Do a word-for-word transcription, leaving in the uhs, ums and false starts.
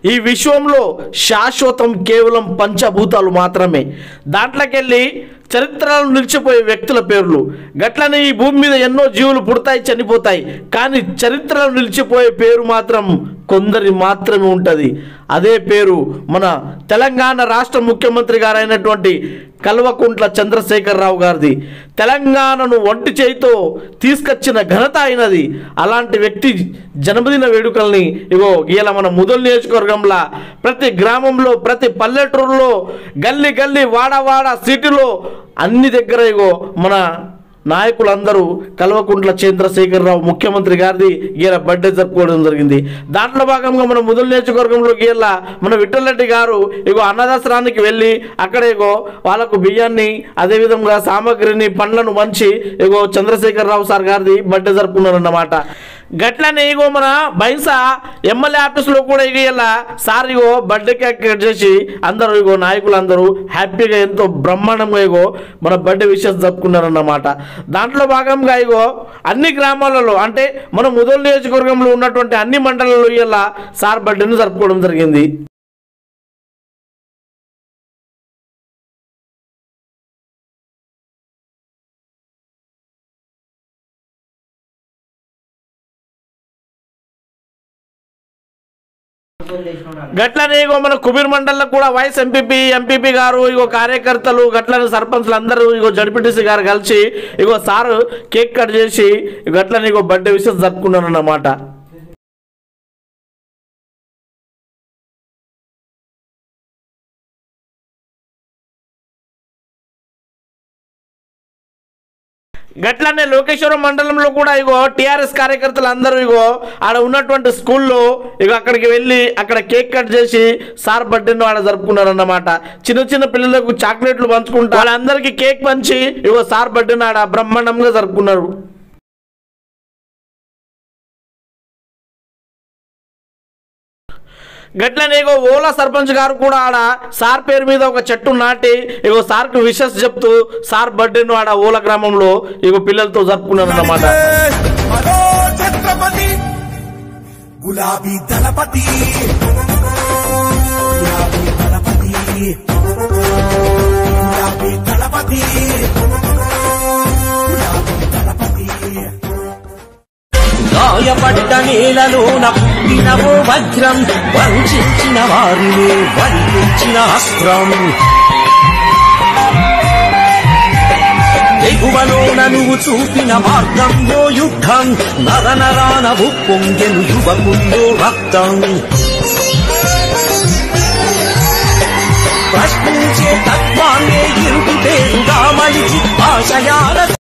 ఈ విశ్వంలో శాశ్వతం కేవలం పంచభూతాలు మాత్రమే. దాంట్లోకెళ్ళి చరిత్రలో నిలిచిపోయే వ్యక్తుల పేర్లు. గట్లనే ఈ భూమి మీద ఎన్నో జీవులు పుడతాయి, చనిపోతాయి, కానీ చరిత్రలో నిలిచిపోయే పేరు మాత్రం కొందరి మాత్రమే ఉంటుంది. అదే పేరు మన తెలంగాణ రాష్ట్ర ముఖ్యమంత్రి గారైనటువంటి కల్వకుంట్ల చంద్రశేఖరరావు గారిది. తెలంగాణను ఒంటి చేయితో తీసుకొచ్చిన ఘనత అయినది. అలాంటి వ్యక్తి జన్మదిన వేడుకల్ని ఇగో ఇలా మన ముదల్ నియోజకవర్గంలో ప్రతి గ్రామంలో, ప్రతి పల్లెటూరులో, గల్లీ గల్లీ, వాడవాడ, సిటీలో అన్ని దగ్గర ఇగో మన నాయకులందరూ కల్వకుంట్ల చంద్రశేఖరరావు ముఖ్యమంత్రి గారిది గీల బర్త్డే జరుపుకోవడం జరిగింది. దాంట్లో భాగంగా మన ముదల్ నియోజకవర్గంలో గీల మన విఠలరెడ్డి గారు ఇగో అన్నదాసరానికి వెళ్ళి అక్కడ ఇగో వాళ్ళకు బియ్యాన్ని, అదేవిధంగా సామాగ్రిని, పండ్లను మంచి ఇగో చంద్రశేఖరరావు సార్ గారిది బర్త్డే జరుపుకున్నారన్నమాట. గట్లనే ఇగో మన బైన్సా ఎమ్మెల్యే ఆఫీసులో కూడా ఇగ ఇలా సార్ ఇగో బర్త్డే కేక్ కట్ చేసి అందరూ ఇగో నాయకులు అందరూ హ్యాపీగా ఎంతో బ్రహ్మాండంగా ఇగో మన బర్త్డే విషయం జరుపుకున్నారన్నమాట. దాంట్లో భాగంగా ఇగో అన్ని గ్రామాలలో అంటే మన ముదల్ నియోజకవర్గంలో ఉన్నటువంటి అన్ని మండలాల్లో ఇలా సార్ బర్త్డేను జరుపుకోవడం జరిగింది. గట్లనే ఇగో మన కుబీర్ మండల్లో కూడా వైస్ ఎంపీపీ ఎంపీపీ గారు ఇగో కార్యకర్తలు గట్లనే సర్పంచ్లు అందరూ ఇగో జడ్పీటీసీ గారు కలిసి ఇగో సారు కేక్ కట్ చేసి గట్లనే ఇగో బర్త్డే విషయం జరుపుకున్నారు అన్నమాట. గట్లనే లోకేశ్వరం మండలంలో కూడా ఇగో టీఆర్ఎస్ కార్యకర్తలు అందరూ ఇగో ఆడ ఉన్నటువంటి స్కూల్లో ఇగో అక్కడికి వెళ్ళి అక్కడ కేక్ కట్ చేసి సార్ బర్త్డేను ఆడ జరుపుకున్నారన్నమాట. చిన్న చిన్న పిల్లలకు చాక్లెట్లు పంచుకుంటా వాళ్ళందరికీ కేక్ పంచి ఇగో సార్ బర్త్డేను ఆడ బ్రహ్మాండంగా జరుపుకున్నారు. గట్లనే ఇగో ఓలా సర్పంచ్ గారు కూడా ఆడ సార్ పేరు మీద ఒక చెట్టు నాటి ఇగో సార్కు విషెస్ చెప్తూ సార్ బర్త్డేను ఆడ ఓలా గ్రామంలో ఇగో పిల్లలతో జరుపుకున్నారు అన్నమాట. గులాబీ దళపతి గాయపడ్డ నేలలోన పుట్టినవో వజ్రం, వంచిన వారిని వరిపించిన అస్త్రం. ఎగువలోన నువ్వు చూపిన మార్గంలో యుద్ధం, నర నరాన ఉప్పొంగెను యువకుల్లో రక్తం. ప్రశ్నించే తత్వాన్నే ఇరుకు పేరుగా మలిచి ఆశయాల